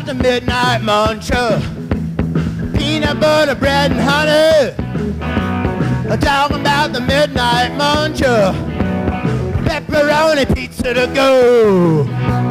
about the midnight muncher, peanut butter, bread, and honey. Talking about the midnight muncher, pepperoni pizza to go.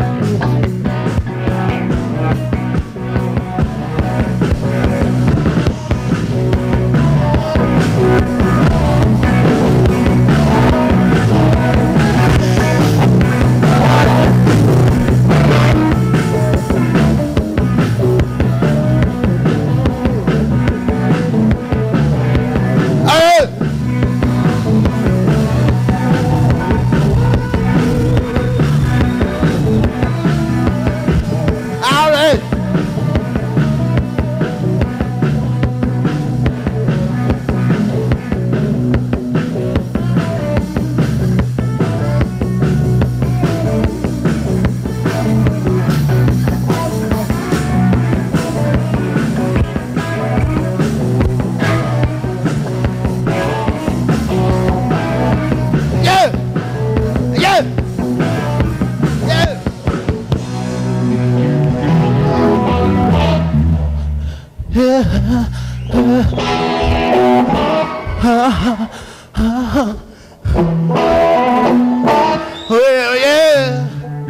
Well, yeah.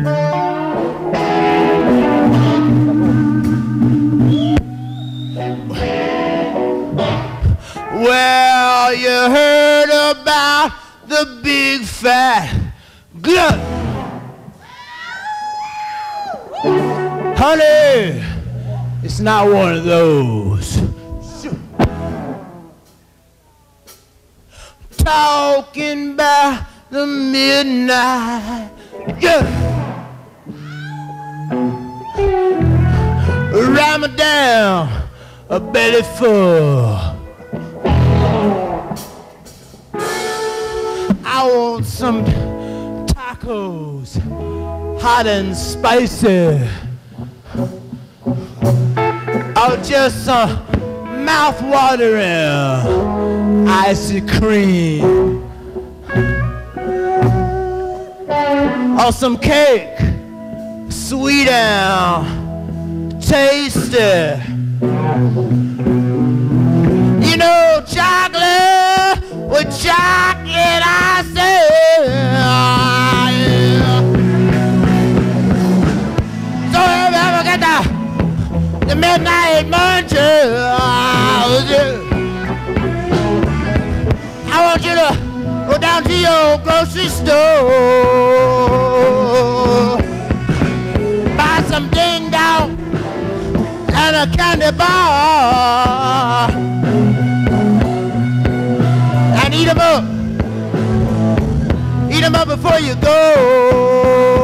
Well, you heard about the big fat gut. Honey, it's not one of those. Talking about the midnight, yeah. Ram it down, a belly full. I want some tacos, hot and spicy. Oh, just some mouth-watering icy cream. Or some cake, sweet and tasty. You know, chocolate with chocolate icing. Yeah. So if you ever get the midnight muncher, I want you to go down to your grocery store, buy some ding dong and a candy bar, and eat 'em up before you go.